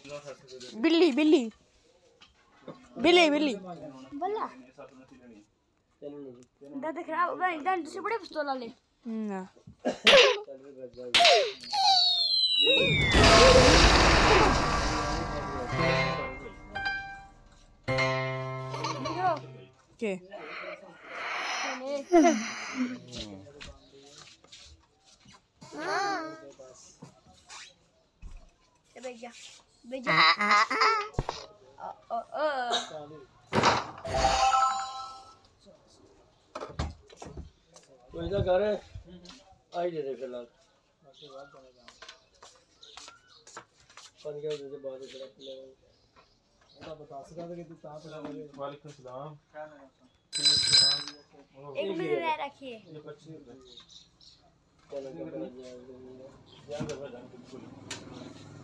बिल्ली बिल्ली बिल्ली बिल्ली बल्ला दादा खराब होगा इंसान से बड़े पिस्तौल ले ना के बेजा बेजा कोई ना कर आई दे फिलहाल पानी का दे बाद में बता सकता है कि तू कहां पे लगा। वालेकुम सलाम एक मिनट रखिए ये 25 रुपए चलो